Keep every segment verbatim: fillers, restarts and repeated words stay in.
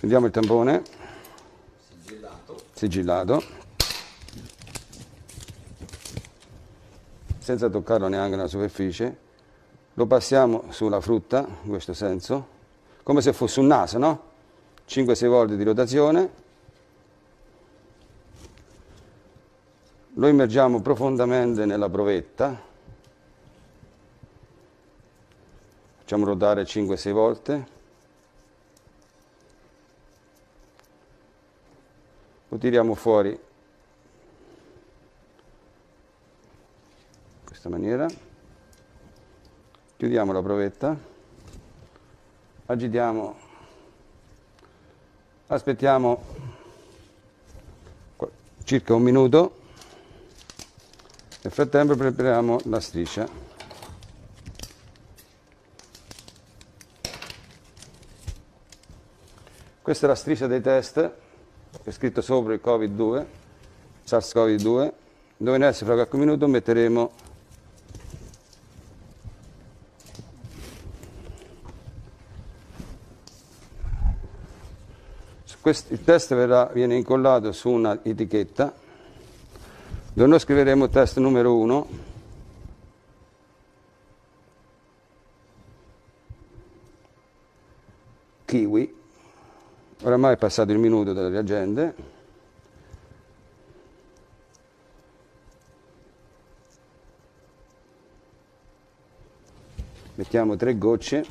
Prendiamo il tampone Sigillato. sigillato, senza toccarlo neanche nella superficie, lo passiamo sulla frutta, in questo senso, come se fosse un naso, no? cinque sei volte di rotazione, lo immergiamo profondamente nella provetta, facciamo ruotare cinque sei volte, lo tiriamo fuori in questa maniera, chiudiamo la provetta, agitiamo, aspettiamo circa un minuto, nel frattempo prepariamo la striscia. Questa è la striscia dei test, è scritto sopra il Covid due, SARS-CoV due, dove noi adesso fra qualche minuto metteremo questo, il test verrà, viene incollato su una etichetta dove noi scriveremo test numero uno, kiwi. Oramai è passato il minuto delle agende. Mettiamo tre gocce.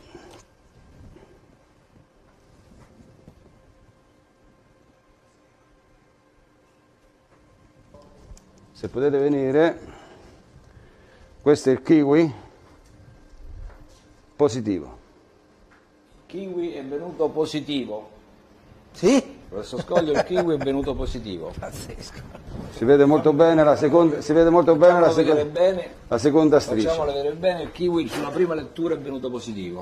Se potete venire, questo è il kiwi positivo. Kiwi è venuto positivo. Sì? Professor Scoglio, il kiwi è venuto positivo. Pazzesco. Si vede molto bene la seconda, si vede molto bene la Facciamolo vedere seconda, bene, la seconda striscia. facciamolo vedere bene, il kiwi sulla prima lettura è venuto positivo.